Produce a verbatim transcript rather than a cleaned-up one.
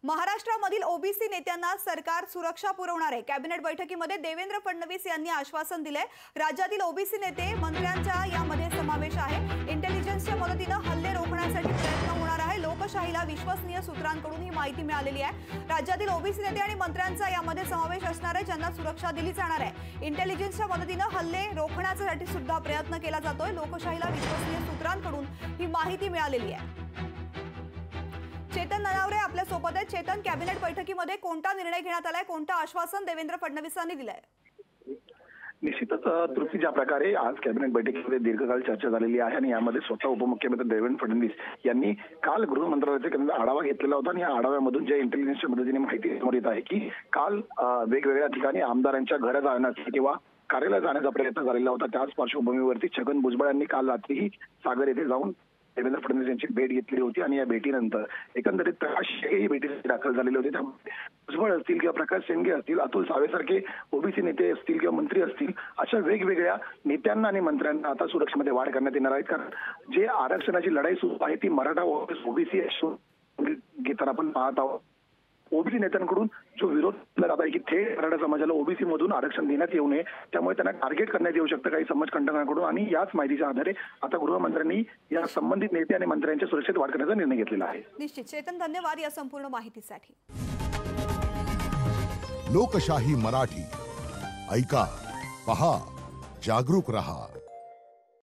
महाराष्ट्रामधील ओबीसी नेत्यांना सरकार सुरक्षा पुरवणार आहे। कॅबिनेट बैठकीमध्ये देवेंद्र फडणवीस यांनी आश्वासन दिले। राज्यातील ओबीसी नेते मंत्र्यांचा यामध्ये समावेश आहे। इंटेलिजन्सच्या मदतीने हल्ले रोखण्यासाठी प्रयत्न होणार आहे। लोकशाहीला विश्वसनीय सूत्रांकडून ही माहिती मिळालेली आहे। राज्यातील ओबीसी नेते आणि मंत्र्यांचा यामध्ये समावेश असणार आहे, ज्यांना सुरक्षा दिली जाणार आहे। इंटेलिजन्सच्या मदतीने हल्ले रोखण्यासाठी सुद्धा प्रयत्न केला जातोय। लोकशाहीला विश्वसनीय सूत्रांकडून ही माहिती मिळालेली आहे। चेतन ननावरे आपल्या सोबत आहेत। चेतन, कॅबिनेट बैठकीमध्ये कोणता निर्णय घेण्यात आलाय, कोणता आश्वासन देवेंद्र फडणवीसांनी दिलंय? निश्चितच तृप्ती, ज्या प्रकारे आज कॅबिनेट बैठकीमध्ये दीर्घकाळ चर्चा झालेली आहे आणि यामध्ये स्वतः उपमुख्यमंत्री देवेंद्र फडणवीस यांनी काल गृह मंत्रालयाचा आढावा घेतलेला होता आणि या आढाव्यामधून ज्या इंटेलिजन्सच्या मदतीने माहिती समोर येत आहे की काल वेगवेगळ्या ठिकाणी आमदारांच्या घरं जाण्याचा किंवा कार्यालयात जाण्याचा प्रयत्न झालेला होता। त्याच पार्श्वभूमीवरती छगन भुजबळ यांनी काल रात्रीही सागर येथे जाऊन देवेंद्र फडणवीस यांची भेट घेतली होती आणि या भेटीनंतर एकंदरीत प्रकाश ही भेटीसाठी दाखल झालेले होते। त्यामुळे भुजबळ असतील किंवा प्रकाश शेंडगे असतील, अतुल सावेसारखे ओबीसी नेते असतील किंवा मंत्री असतील, अशा वेगवेगळ्या नेत्यांना आणि मंत्र्यांना आता सुरक्षेमध्ये वाढ करण्यात येणार आहे। कारण जे आरक्षणाची लढाई सुरू आहे ती मराठा ओबीसी घेताना आपण पाहत आहोत। ओबीसी नेत्यांकडून जो विरोध केला जात आहे की थेट मराठा समाजाला ओबीसी मधून आरक्षण देण्यात येऊ नये, त्यामुळे त्यांना टार्गेट करण्यात येऊ शकतं काही समाजकंटकांकडून आणि याच माहितीच्या आधारे आता गृहमंत्र्यांनी या संबंधित नेते आणि मंत्र्यांच्या सुरक्षेत वाढ करण्याचा निर्णय घेतलेला आहे। निश्चित चेतन, धन्यवाद या संपूर्ण माहितीसाठी। लोकशाही मराठी ऐका, पहा, जागरूक रहा।